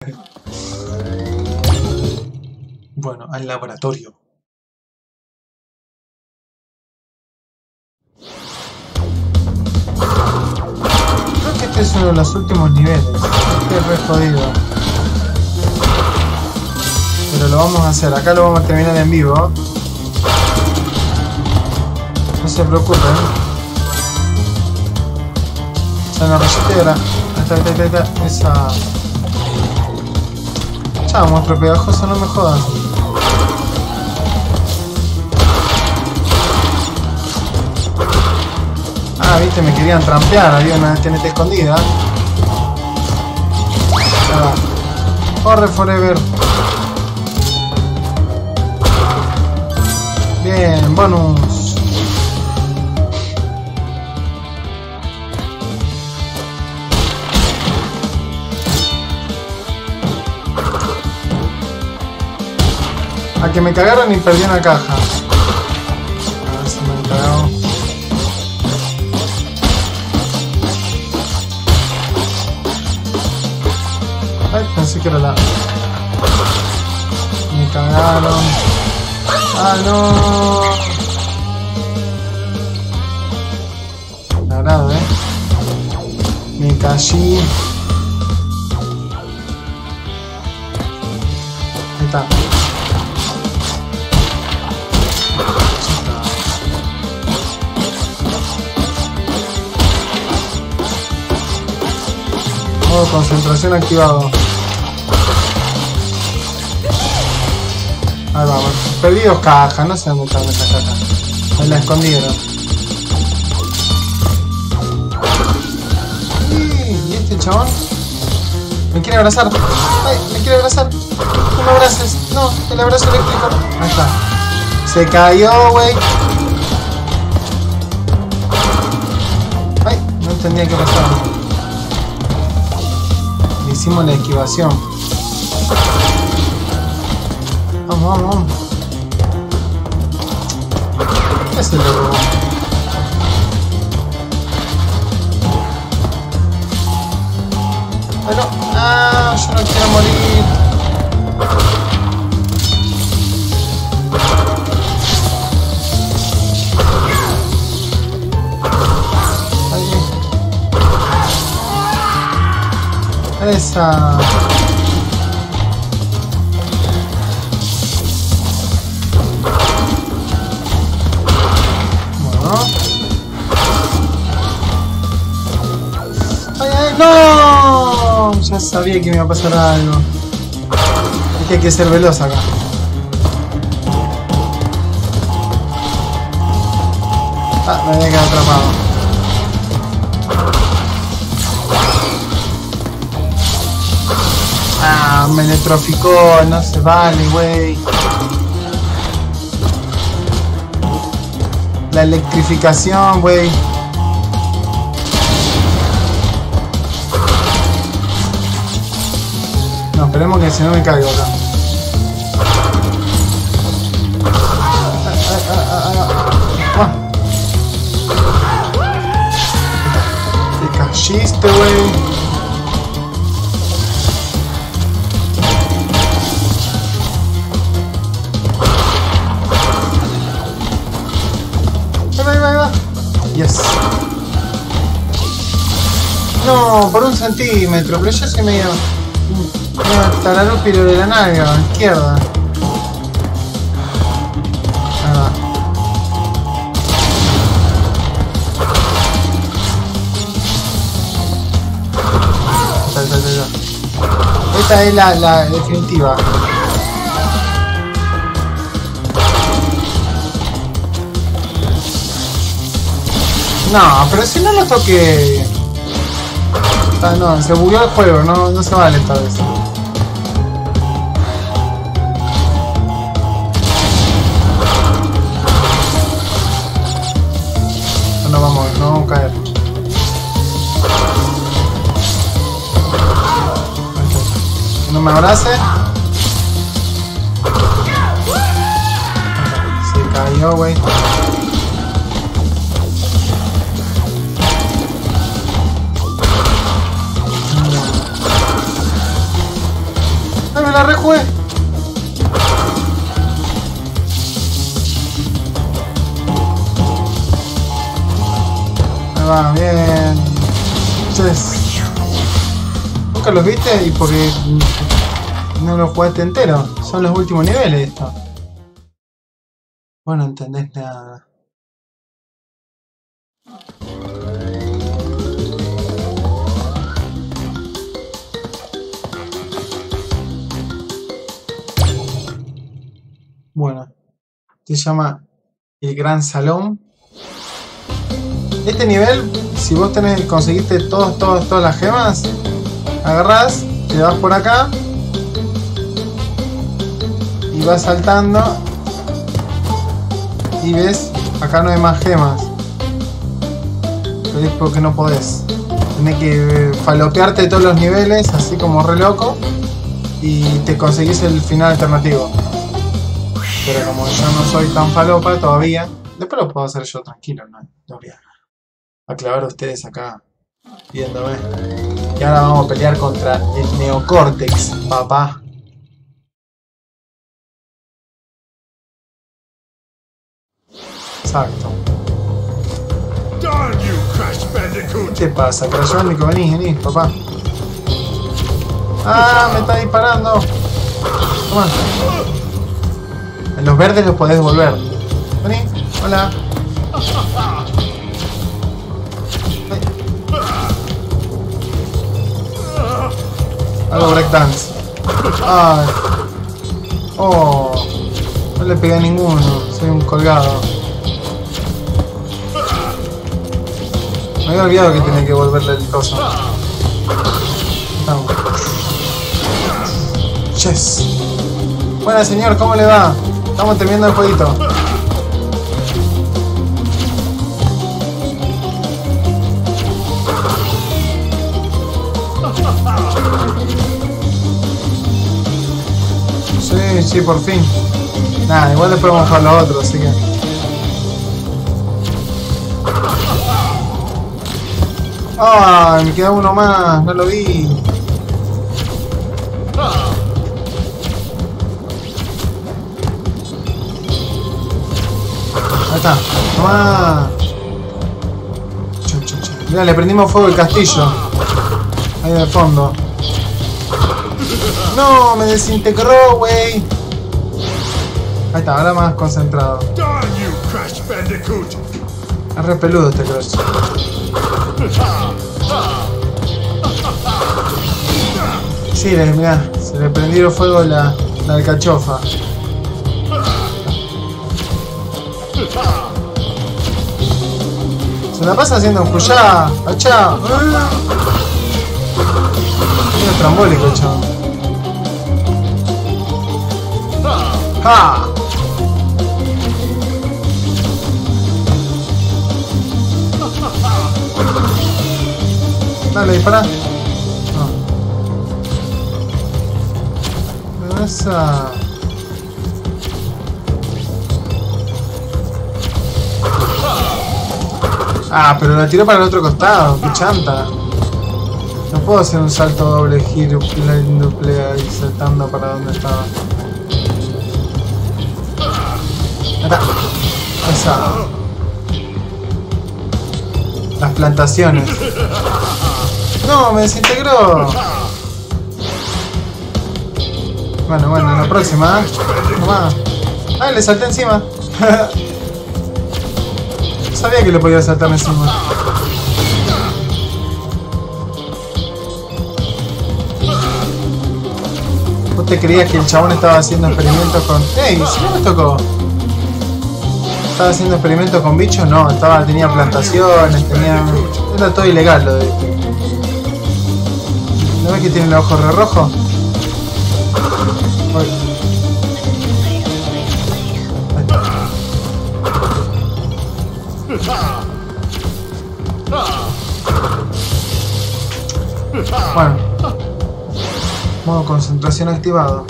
Bueno, al laboratorio. Creo que este es uno de los últimos niveles. Este es re jodido. Pero lo vamos a hacer. Acá lo vamos a terminar en vivo. No se preocupen. En la billetera. Ahí está. Esa. Chao, monstruo pegajoso, no me jodas. Ah, viste, me querían trampear. Había una TNT escondida. Corre, Forever. Bien, bonus. A que me cagaron y perdí una caja. A ver si me cagaron. Ay, pensé que era la... Me cagaron. ¡Ah, no! Tarado, me caí. Ahí está. Modo concentración activado. Ahí vamos. Perdí 2 cajas, no sé dónde están esas cajas. Me la escondieron. ¿Y este chabón? ¿Me quiere abrazar? ¡Ay! ¿Me quiere abrazar? No me abraces. No, el abrazo eléctrico. Ahí está. Se cayó, güey. Ay, no entendía qué pasaba. Hicimos la esquivación. Vamos, vamos. ¿Qué es el loco? Bueno, yo no quiero morir. Esa. Bueno. ¡Ay, ay! ¡No! Ya sabía que me iba a pasar algo. Es que hay que ser veloz acá. Ah, me había quedado atrapado. Ah, me electrificó, no se vale, güey. La electrificación, güey. No, esperemos que si no me caigo acá. Te caíste, güey. Yes. No, por 1 centímetro, pero yo soy medio tararúpiro de la nalga, a la izquierda. Esta es la definitiva. No, pero si no lo toqué. Ah, no, se bugueó el juego, no se vale esta vez. No vamos a caer. Que no me abrace. Se cayó, güey. ¡Ay, me la rejugué! Ahí va, bien. Entonces, ¿nunca los viste? Y porque no los jugaste entero. Son los últimos niveles esto. Vos no entendés nada. Bueno, se llama el Gran Salón. Este nivel, si vos conseguiste todas las gemas, agarrás, te vas por acá y vas saltando y ves, acá no hay más gemas, pero es porque no podés. Tenés que falopearte todos los niveles, así como re loco, y te conseguís el final alternativo. Pero como yo no soy tan falopa todavía, después lo puedo hacer yo tranquilo, no voy a clavar a ustedes acá viéndome. Y ahora vamos a pelear contra el Neocórtex, papá. Exacto. ¿Qué te pasa, Crash Bandicoot? Vení, papá. ¡Ah! Me está disparando. Toma. En los verdes los podés devolver. Vení, hola. Hago breakdance. Ay. Oh. No le pegué a ninguno. Soy un colgado. Me había olvidado que tenía que volverle el coso. No. Yes. Buena señor, ¿cómo le va? Estamos terminando el jueguito. Sí, por fin. Nada, igual después vamos a jugar los otros, así que... ¡Ay! Me queda uno más, no lo vi. Ahí está, tomá. Mirá, le prendimos fuego el castillo. Ahí en el fondo. No, me desintegró, wey. Ahí está, ahora más concentrado. Es re peludo este Crash. Sí, mirá, se le prendió fuego la alcachofa. Se la pasa haciendo un push-up, achá. Es trambólico el chavo. ¡Ja! Dale, dispara. No. Esa. Ah, pero la tiró para el otro costado, qué chanta. No puedo hacer un salto doble giro, duple ahí saltando para donde estaba. Acá. Esa. Las plantaciones. No, me desintegró. Bueno, en la próxima, ¿eh? Tomá. Ay, le salté encima. Sabía que le podía saltar encima. ¿Vos te creías que el chabón estaba haciendo experimentos con... ¡Ey! ¿Sí no me tocó? ¿Estaba haciendo experimentos con bichos? No, tenía plantaciones, tenía... Era todo ilegal lo de esto. ¿No ves que tiene el ojo re rojo? Bueno, modo concentración activado.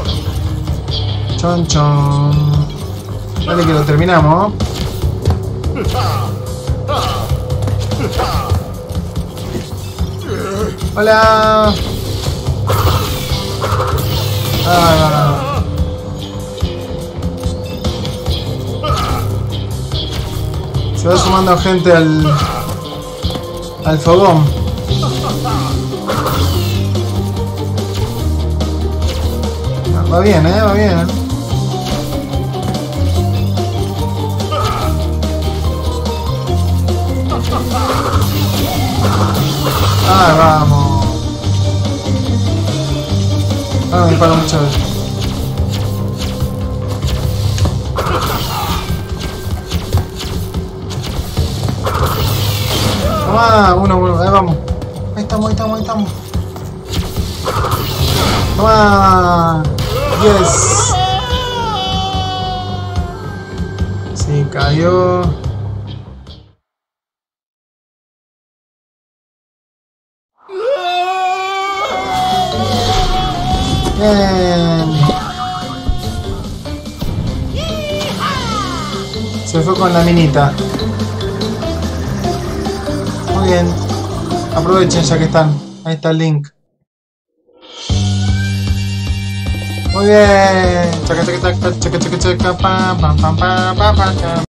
Chon chon. Dale que lo terminamos. Hola. Ah, se va sumando gente al fogón. Va bien, va bien. Ah, vamos. Ah, me disparo mucho. Toma, uno, ahí vamos. Ahí estamos. Toma. Yes. Sí, cayó. Bien. Se fue con la minita. Muy bien. Aprovechen ya que están. Ahí está el link. Muy bien. Chaca, chaca, chaca, chaca, chaca, chaca, pam, pam, pam, pam, pam, pam.